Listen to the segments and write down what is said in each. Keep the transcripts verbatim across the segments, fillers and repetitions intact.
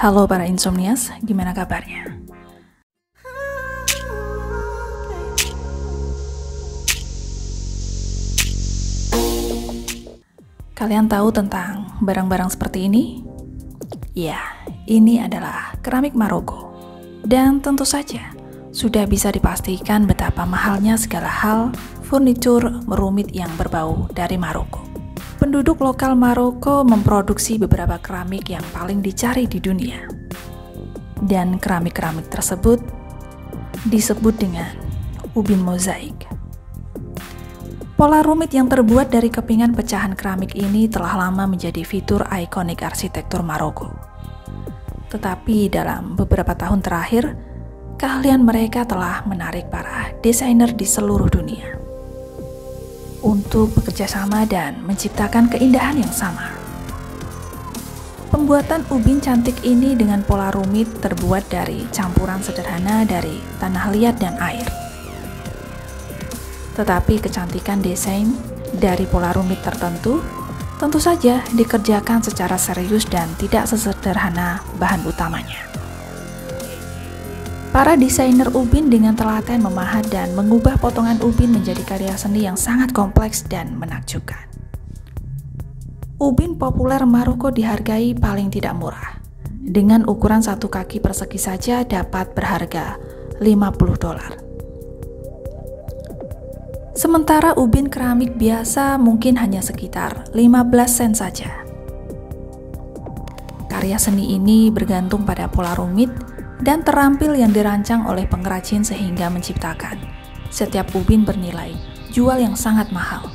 Halo para insomnias, gimana kabarnya? Kalian tahu tentang barang-barang seperti ini? Ya, ini adalah keramik Maroko. Dan tentu saja, sudah bisa dipastikan betapa mahalnya segala hal furnitur merumit yang berbau dari Maroko. Penduduk lokal Maroko memproduksi beberapa keramik yang paling dicari di dunia. Dan keramik-keramik tersebut disebut dengan ubin mozaik. Pola rumit yang terbuat dari kepingan pecahan keramik ini telah lama menjadi fitur ikonik arsitektur Maroko. Tetapi dalam beberapa tahun terakhir, keahlian mereka telah menarik para desainer di seluruh dunia untuk bekerjasama dan menciptakan keindahan yang sama. Pembuatan ubin cantik ini dengan pola rumit terbuat dari campuran sederhana dari tanah liat dan air. Tetapi kecantikan desain dari pola rumit tertentu tentu saja dikerjakan secara serius dan tidak sesederhana bahan utamanya. Para desainer ubin dengan telaten memahat dan mengubah potongan ubin menjadi karya seni yang sangat kompleks dan menakjubkan. Ubin populer Maroko dihargai paling tidak murah. Dengan ukuran satu kaki persegi saja dapat berharga lima puluh dolar. Sementara ubin keramik biasa mungkin hanya sekitar lima belas sen saja. Karya seni ini bergantung pada pola rumit dan terampil yang dirancang oleh pengrajin sehingga menciptakan setiap ubin bernilai jual yang sangat mahal.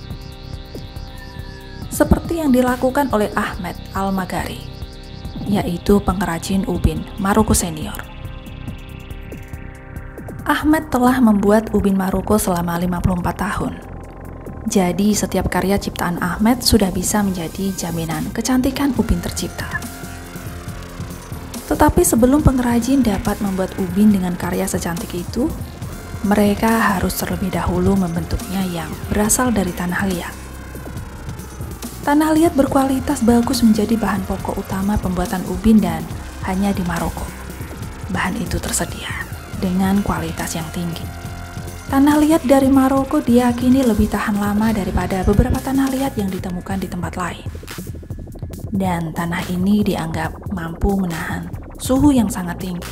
Seperti yang dilakukan oleh Ahmed Al-Maghari, yaitu pengrajin ubin Maroko senior. Ahmed telah membuat ubin Maroko selama lima puluh empat tahun. Jadi setiap karya ciptaan Ahmed sudah bisa menjadi jaminan kecantikan ubin tercipta. Tetapi sebelum pengrajin dapat membuat ubin dengan karya secantik itu, mereka harus terlebih dahulu membentuknya yang berasal dari tanah liat. Tanah liat berkualitas bagus menjadi bahan pokok utama pembuatan ubin dan hanya di Maroko bahan itu tersedia dengan kualitas yang tinggi. Tanah liat dari Maroko diyakini lebih tahan lama daripada beberapa tanah liat yang ditemukan di tempat lain. Dan tanah ini dianggap mampu menahan suhu yang sangat tinggi.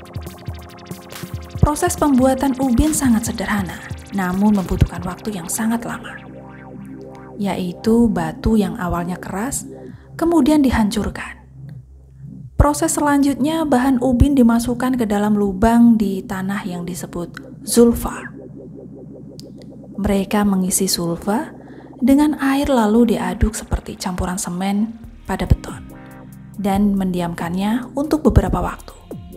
Proses pembuatan ubin sangat sederhana, namun membutuhkan waktu yang sangat lama, yaitu batu yang awalnya keras, kemudian dihancurkan. Proses selanjutnya, bahan ubin dimasukkan ke dalam lubang di tanah yang disebut zulfa. Mereka mengisi zulfa dengan air lalu diaduk seperti campuran semen pada beton dan mendiamkannya untuk beberapa waktu.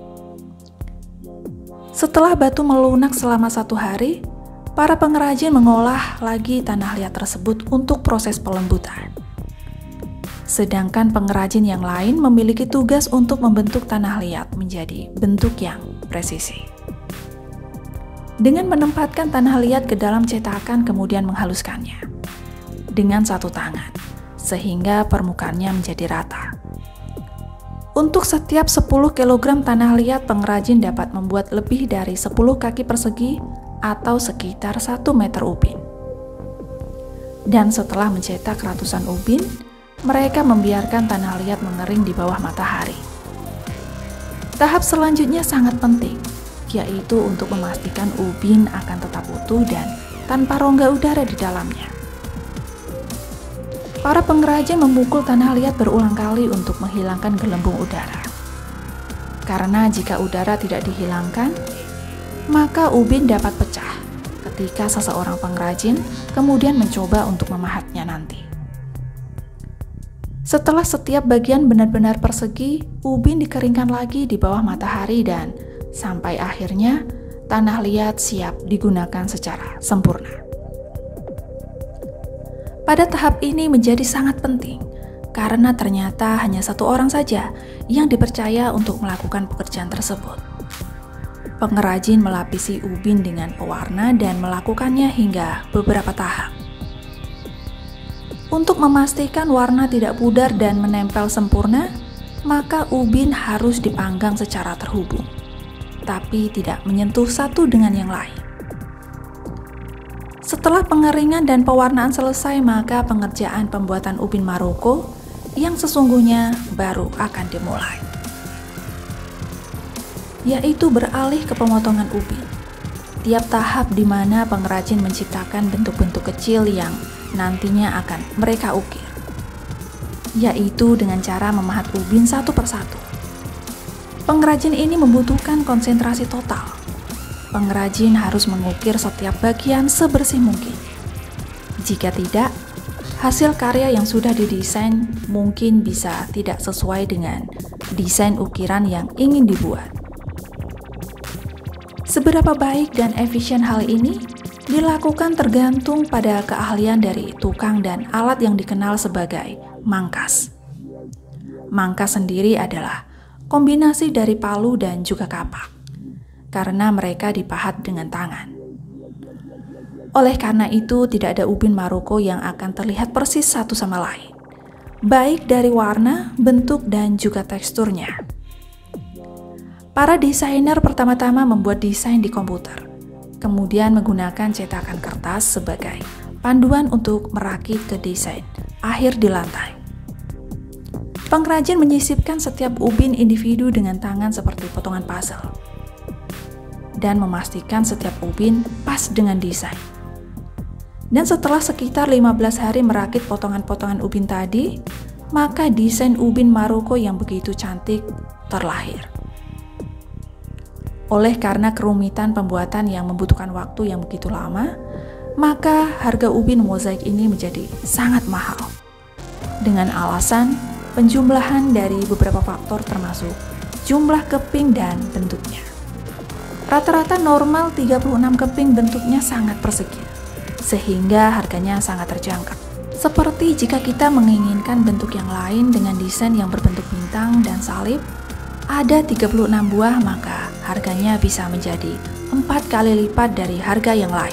Setelah batu melunak selama satu hari, para pengrajin mengolah lagi tanah liat tersebut untuk proses pelembutan. Sedangkan pengrajin yang lain memiliki tugas untuk membentuk tanah liat menjadi bentuk yang presisi. Dengan menempatkan tanah liat ke dalam cetakan kemudian menghaluskannya dengan satu tangan, sehingga permukaannya menjadi rata. Untuk setiap sepuluh kilogram tanah liat, pengrajin dapat membuat lebih dari sepuluh kaki persegi atau sekitar satu meter ubin. Dan setelah mencetak ratusan ubin, mereka membiarkan tanah liat mengering di bawah matahari. Tahap selanjutnya sangat penting, yaitu untuk memastikan ubin akan tetap utuh dan tanpa rongga udara di dalamnya. Para pengrajin memukul tanah liat berulang kali untuk menghilangkan gelembung udara. Karena jika udara tidak dihilangkan, maka ubin dapat pecah ketika seseorang pengrajin kemudian mencoba untuk memahatnya nanti. Setelah setiap bagian benar-benar persegi, ubin dikeringkan lagi di bawah matahari dan sampai akhirnya tanah liat siap digunakan secara sempurna. Pada tahap ini menjadi sangat penting karena ternyata hanya satu orang saja yang dipercaya untuk melakukan pekerjaan tersebut. Pengrajin melapisi ubin dengan pewarna dan melakukannya hingga beberapa tahap. Untuk memastikan warna tidak pudar dan menempel sempurna, maka ubin harus dipanggang secara terhubung, tapi tidak menyentuh satu dengan yang lain. Setelah pengeringan dan pewarnaan selesai, maka pengerjaan pembuatan ubin Maroko yang sesungguhnya baru akan dimulai, yaitu beralih ke pemotongan ubin. Tiap tahap di mana pengrajin menciptakan bentuk-bentuk kecil yang nantinya akan mereka ukir, yaitu dengan cara memahat ubin satu persatu. Pengrajin ini membutuhkan konsentrasi total. Pengrajin harus mengukir setiap bagian sebersih mungkin. Jika tidak, hasil karya yang sudah didesain mungkin bisa tidak sesuai dengan desain ukiran yang ingin dibuat. Seberapa baik dan efisien hal ini dilakukan tergantung pada keahlian dari tukang dan alat yang dikenal sebagai mangkas. Mangkas sendiri adalah kombinasi dari palu dan juga kapak, karena mereka dipahat dengan tangan. Oleh karena itu, tidak ada ubin Maroko yang akan terlihat persis satu sama lain, baik dari warna, bentuk, dan juga teksturnya. Para desainer pertama-tama membuat desain di komputer, kemudian menggunakan cetakan kertas sebagai panduan untuk merakit ke desain akhir di lantai. Pengrajin menyisipkan setiap ubin individu dengan tangan seperti potongan puzzle, dan memastikan setiap ubin pas dengan desain. Dan setelah sekitar lima belas hari merakit potongan-potongan ubin tadi, maka desain ubin Maroko yang begitu cantik terlahir. Oleh karena kerumitan pembuatan yang membutuhkan waktu yang begitu lama, maka harga ubin mozaik ini menjadi sangat mahal, dengan alasan penjumlahan dari beberapa faktor termasuk jumlah keping dan bentuknya. Rata-rata normal tiga puluh enam keping bentuknya sangat persegi, sehingga harganya sangat terjangkau. Seperti jika kita menginginkan bentuk yang lain dengan desain yang berbentuk bintang dan salib, ada tiga puluh enam buah, maka harganya bisa menjadi empat kali lipat dari harga yang lain.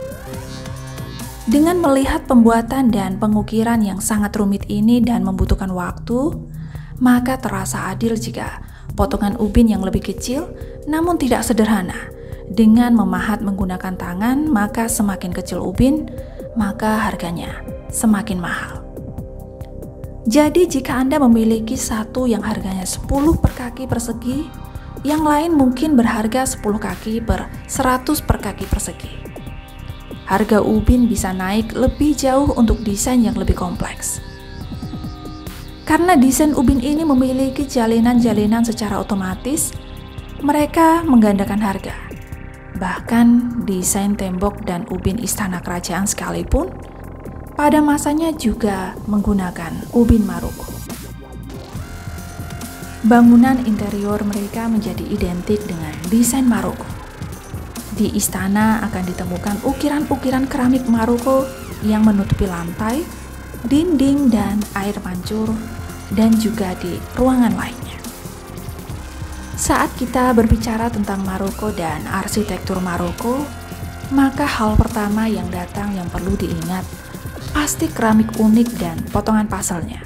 Dengan melihat pembuatan dan pengukiran yang sangat rumit ini dan membutuhkan waktu, maka terasa adil jika potongan ubin yang lebih kecil namun tidak sederhana. Dengan memahat menggunakan tangan, maka semakin kecil ubin, maka harganya semakin mahal. Jadi jika Anda memiliki satu yang harganya sepuluh per kaki persegi, yang lain mungkin berharga sepuluh kaki per seratus per kaki persegi. Harga ubin bisa naik lebih jauh untuk desain yang lebih kompleks. Karena desain ubin ini memiliki jalinan-jalinan secara otomatis, mereka menggandakan harga. Bahkan desain tembok dan ubin istana kerajaan sekalipun, pada masanya juga menggunakan ubin Maroko. Bangunan interior mereka menjadi identik dengan desain Maroko. Di istana akan ditemukan ukiran-ukiran keramik Maroko yang menutupi lantai, dinding, dan air mancur, dan juga di ruangan lainnya. Saat kita berbicara tentang Maroko dan arsitektur Maroko, maka hal pertama yang datang yang perlu diingat pasti keramik unik dan potongan puzzle-nya.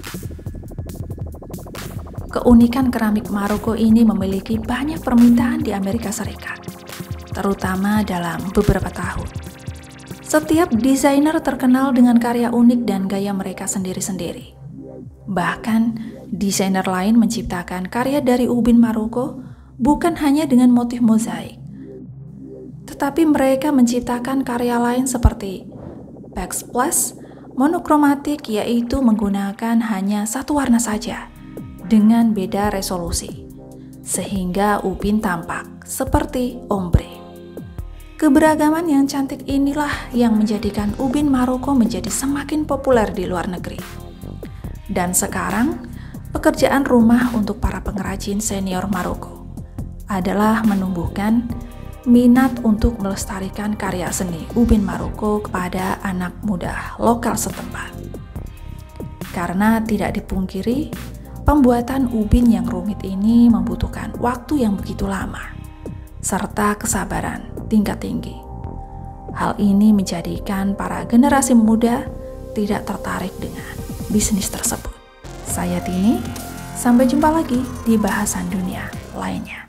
Keunikan keramik Maroko ini memiliki banyak permintaan di Amerika Serikat, terutama dalam beberapa tahun. Setiap desainer terkenal dengan karya unik dan gaya mereka sendiri-sendiri. Bahkan, desainer lain menciptakan karya dari ubin Maroko bukan hanya dengan motif mozaik, tetapi mereka menciptakan karya lain seperti backsplash monokromatik, yaitu menggunakan hanya satu warna saja dengan beda resolusi, sehingga ubin tampak seperti ombre. Keberagaman yang cantik inilah yang menjadikan ubin Maroko menjadi semakin populer di luar negeri. Dan sekarang, pekerjaan rumah untuk para pengrajin senior Maroko adalah menumbuhkan minat untuk melestarikan karya seni ubin Maroko kepada anak muda lokal setempat. Karena tidak dipungkiri, pembuatan ubin yang rumit ini membutuhkan waktu yang begitu lama, serta kesabaran tingkat tinggi. Hal ini menjadikan para generasi muda tidak tertarik dengan bisnis tersebut. Saya Tini, Sampai jumpa lagi di bahasan dunia lainnya.